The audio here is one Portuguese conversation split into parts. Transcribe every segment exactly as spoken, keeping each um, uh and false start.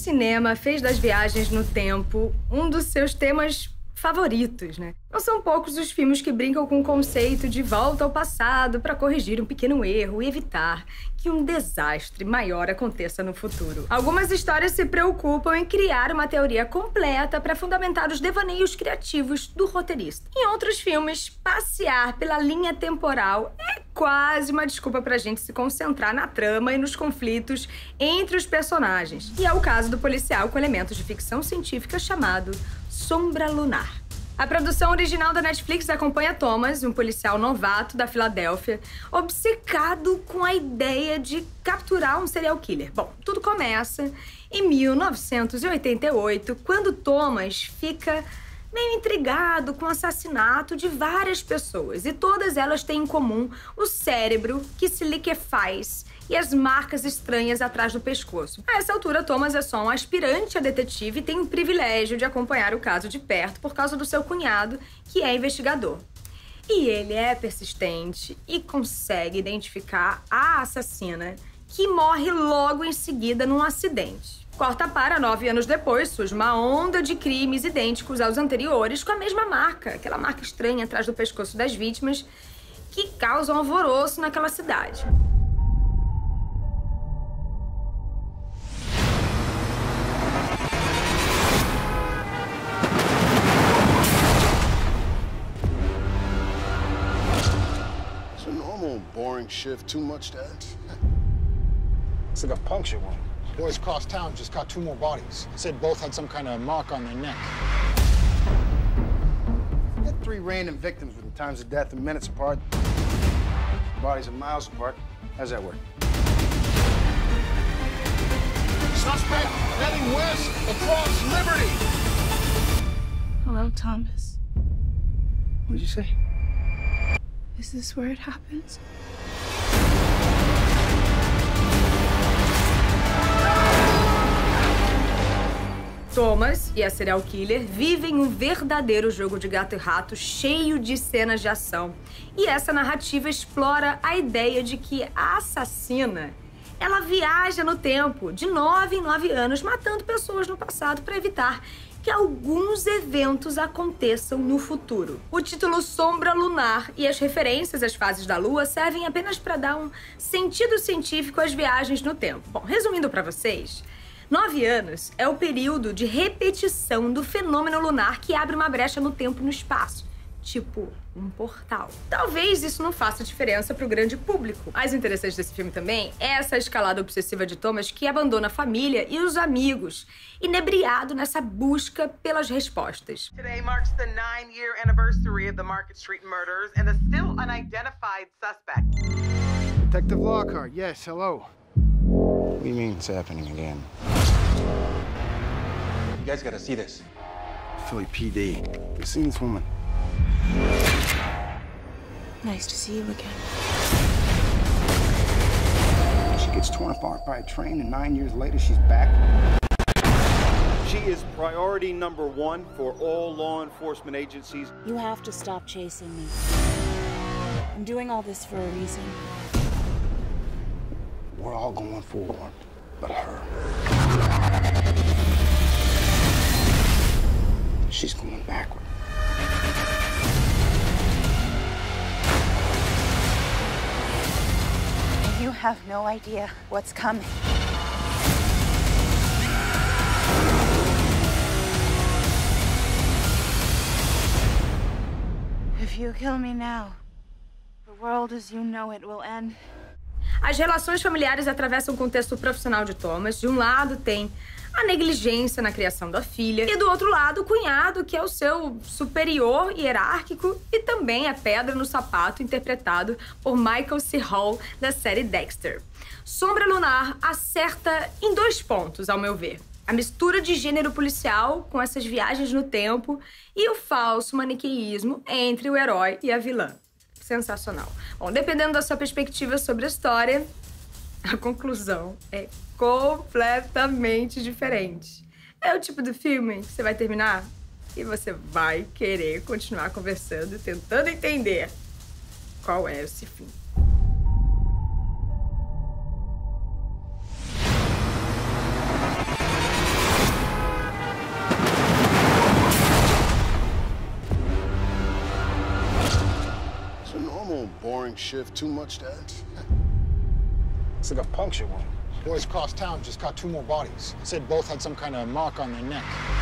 cinema fez das viagens no tempo um dos seus temas favoritos, né? Não são poucos os filmes que brincam com o conceito de volta ao passado para corrigir um pequeno erro e evitar que um desastre maior aconteça no futuro. Algumas histórias se preocupam em criar uma teoria completa para fundamentar os devaneios criativos do roteirista. Em outros filmes, passear pela linha temporal é quase uma desculpa pra gente se concentrar na trama e nos conflitos entre os personagens. E é o caso do policial com elementos de ficção científica chamado Sombra Lunar. A produção original da Netflix acompanha Thomas, um policial novato da Filadélfia, obcecado com a ideia de capturar um serial killer. Bom, tudo começa em mil novecentos e oitenta e oito, quando Thomas fica meio intrigado com o assassinato de várias pessoas. E todas elas têm em comum o cérebro que se liquefaz e as marcas estranhas atrás do pescoço. A essa altura, Thomas é só um aspirante a detetive e tem o privilégio de acompanhar o caso de perto por causa do seu cunhado, que é investigador. E ele é persistente e consegue identificar a assassina, que morre logo em seguida num acidente. Corta para nove anos depois, surge uma onda de crimes idênticos aos anteriores, com a mesma marca, aquela marca estranha atrás do pescoço das vítimas, que causa um alvoroço naquela cidade. It's a normal, boring shift. Too much, Dad? It's like a puncture wound. Boys across town just caught two more bodies. Said both had some kind of mark on their neck. Had three random victims with the times of death and minutes apart. Bodies are miles apart. How's that work? Suspect heading west across Liberty. Hello, Thomas. What did you say? Is this where it happens? Thomas e a serial killer vivem um verdadeiro jogo de gato e rato cheio de cenas de ação. E essa narrativa explora a ideia de que a assassina, ela viaja no tempo de nove em nove anos, matando pessoas no passado para evitar que alguns eventos aconteçam no futuro. O título Sombra Lunar e as referências às fases da Lua servem apenas para dar um sentido científico às viagens no tempo. Bom, resumindo para vocês, nove anos é o período de repetição do fenômeno lunar que abre uma brecha no tempo e no espaço, tipo um portal. Talvez isso não faça diferença para o grande público. Mais interessante desse filme também é essa escalada obsessiva de Thomas, que abandona a família e os amigos, inebriado nessa busca pelas respostas. Today marks the nine-year anniversary of the Market Street murders and the still unidentified suspect. Detective Lockhart, yes, hello. What do you mean it's happening again? You guys gotta see this. Philly P D. You seen this woman? Nice to see you again. She gets torn apart by a train, and nine years later, she's back. She is priority number one for all law enforcement agencies. You have to stop chasing me. I'm doing all this for a reason. We're all going forward, but her. She's going backward. You have no idea what's coming. If you kill me now, the world as you know it will end. As relações familiares atravessam o contexto profissional de Thomas. De um lado tem a negligência na criação da filha e do outro lado o cunhado, que é o seu superior hierárquico e também a pedra no sapato, interpretado por Michael C. Hall da série Dexter. Sombra Lunar acerta em dois pontos, ao meu ver. A mistura de gênero policial com essas viagens no tempo e o falso maniqueísmo entre o herói e a vilã. Sensacional. Bom, dependendo da sua perspectiva sobre a história, a conclusão é completamente diferente. É o tipo do filme que você vai terminar e você vai querer continuar conversando e tentando entender qual é esse fim. normal, boring shift too much, Dad? It's like a puncture wound. Boys across town just caught two more bodies. Said both had some kind of mark on their neck.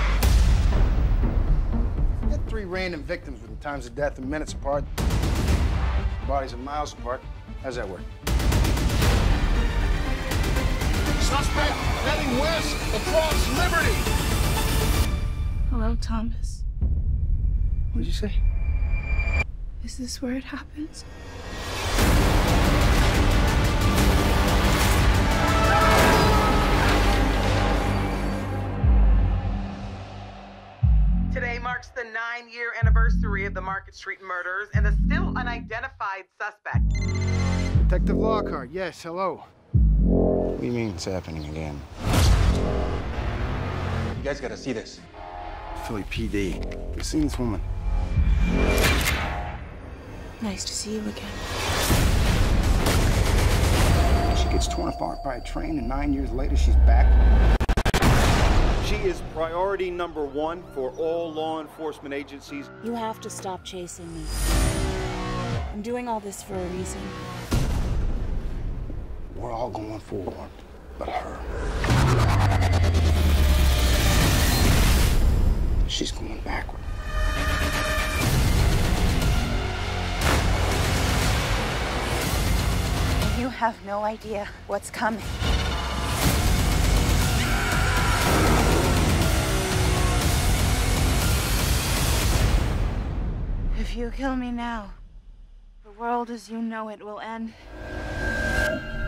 You had three random victims with times of death and minutes apart. Bodies are miles apart. How's that work? Suspect heading west across Liberty. Hello, Thomas. What did you say? Is this where it happens? Today marks the nine-year anniversary of the Market Street murders and the still unidentified suspect. Detective Lockhart, yes, hello. What do you mean it's happening again? You guys gotta see this. Philly P D. You seen this woman? Nice to see you again. She gets torn apart by a train, and nine years later, she's back. She is priority number one for all law enforcement agencies. You have to stop chasing me. I'm doing all this for a reason. We're all going forward, but her. She's going backward. You have no idea what's coming. If you kill me now, the world as you know it will end.